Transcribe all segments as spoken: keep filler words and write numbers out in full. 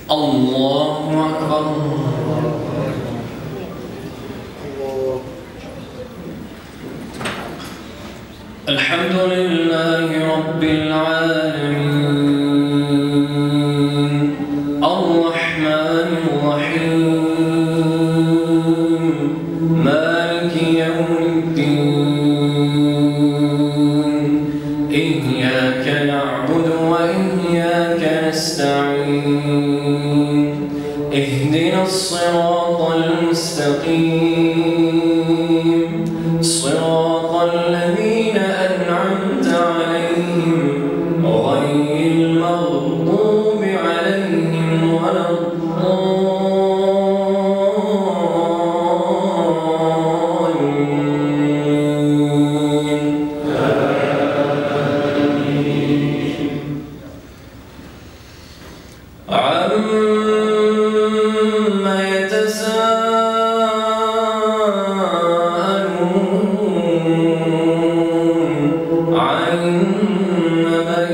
الله أكبر. الحمد لله رب العالمين الرحمن الرحيم مالك يوم الدين إياك نعبد وإياك نستعين اهدنا الصراط المستقيم صراط الذين أنعمت عليهم غير المغضوب عليهم ولا الضالين. عما يتساءلون عن النبأ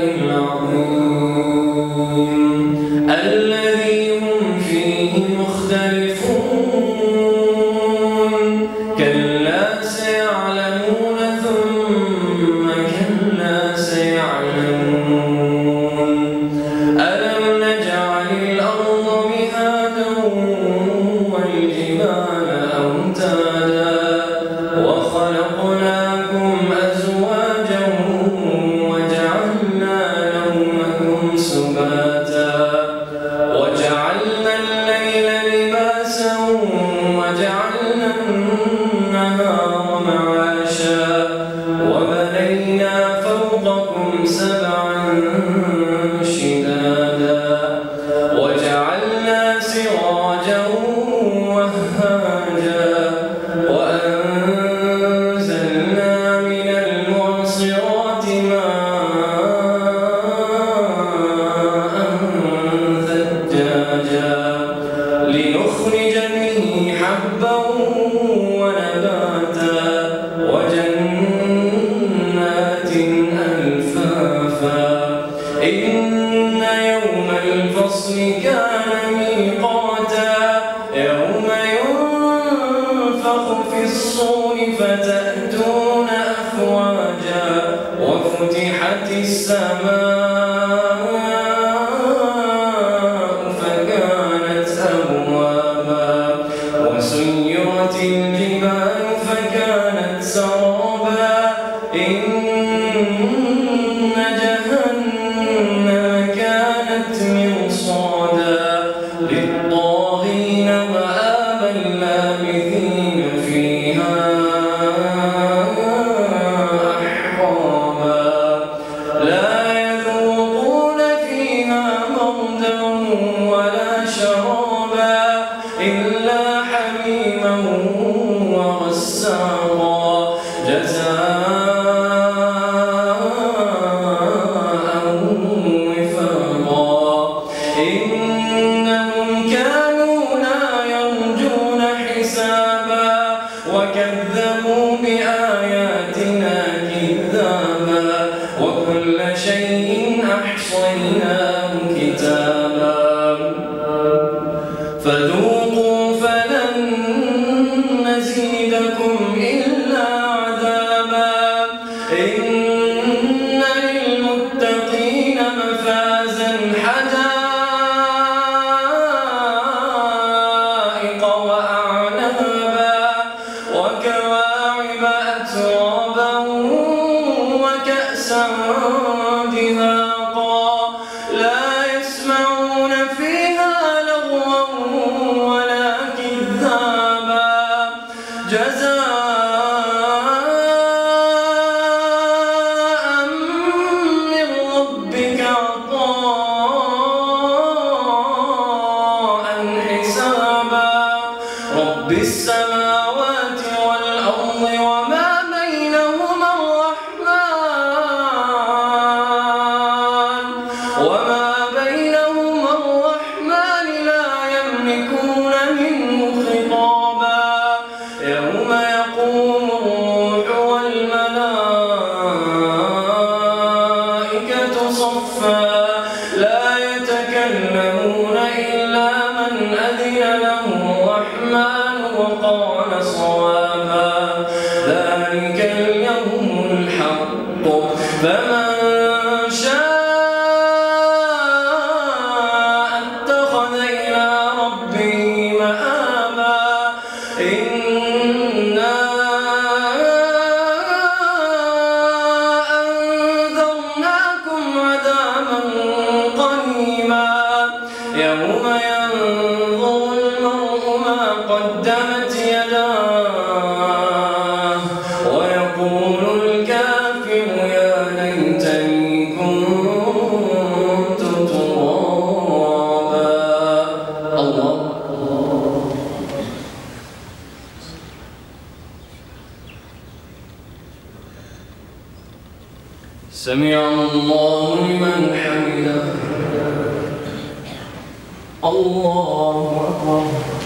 العظيم الذي هم فيه مختلفون كلا سيعلمون ثم كلا سيعلمون ألم نجعل الأرض مهادا والجبال أوتادا وخلقناكم أزواجا وجعلنا نومكم سباتا وجعلنا الليل لباسا وجعلنا النهار معاشا وبنينا فوقكم سبعا شدادا وجعلنا سراجا وهاجا وأنزلنا من المعصرات ماء ثجاجا لنخرج به حبا ونباتا وجنات ألفافا إن يوم الفصل كان ميقاتا يوم ينفخ في الصور فتأتون أفواجا وفتحت السماء فكانت أبوابا وسيرت الجبال فكانت سرابا إن جهنم كانت مرصادا للطاغين مآبا لابثين فيها أحقابا لا يذوقون فيها بردا ولا شرابا إلا حميما وغساقا جزاء وفاقا إنهم كانوا لا يرجون حسابا وكذبوا بآياتنا كذابا وكل شيء أحصيناه كتابا فذوقوا فلن نزيدكم إلا عذابا إن للمتقين مفازا حدائق وأعنابا وكواعب أترابا وكأسا دهاقا لا يسمعون فيها لغوا ولا كذابا جزاء من ربك عطاء حسابا رب السماوات والأرض وما بينهما الرحمن وما بينهما الرحمن لا يملكون منه خطابا يوم يقوم الروح والملائكة صفا لا يتكلمون إلا فمن شاء اتخذ إلى ربه مآبا إنا أنذرناكم عذابا قريبا يوم ينظر المرء ما قدمت يداه ويقول الكافر يا ليتني كنت ترابا. الله سمع الله لمن حمده. الله أكبر.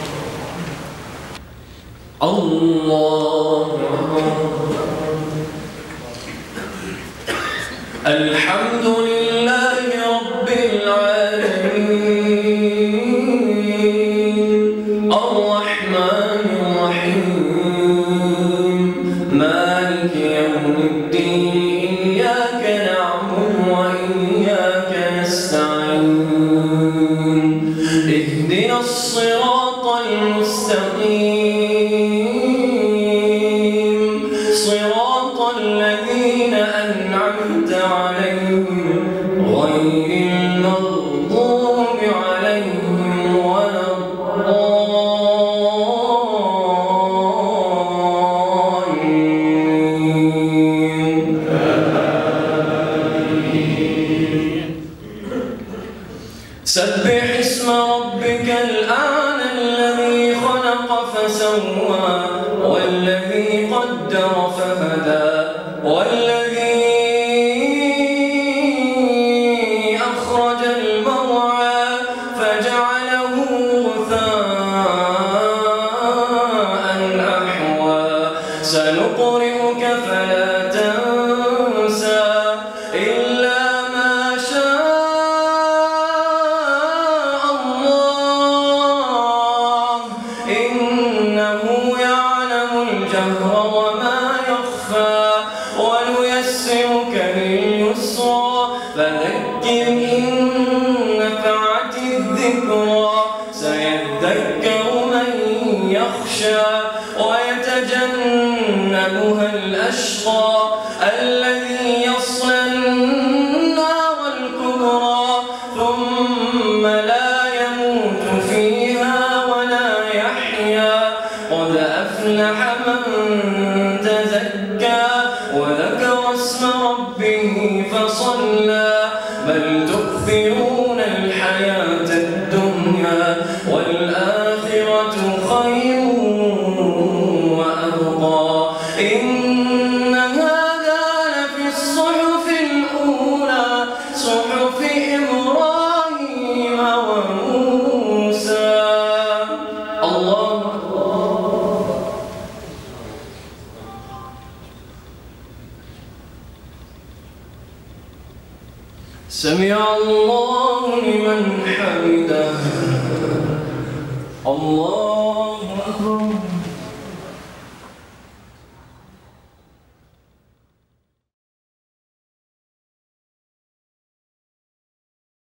الله أكبر. الحمد لله رب العالمين الرحمن الرحيم مالك يوم الدين إياك نعبد وإياك نستعين اهدنا الصراط المستقيم صراط الذين أنعمت عليهم غير المغضوب عليهم ولا الضالين. سبح اسم ربك الأعلى الذي خلق فسوى والذي قدر فهدى والذي أخرج المرعى فجعله غثاء أحوى سنقرئك فلا تنسى إلا ما شاء الله إنه يعلم الجهر وما يخفى ونيسرك لليسرى فذكر إن نفعت الذكرى سيذكر من يخشى ويتجنبها الأشقى الذي يصلى النار الكبرى ثم لا يموت فيها ولا يحيا قد أفلح من تزكى وذكر اسم ربه فصلى بل تؤثرون الحياة الدنيا والآخرة خير وأبقى إن هذا لفي الصحف الأولى صحف إبراهيم وموسى. الله سمع الله لمن حمده. الله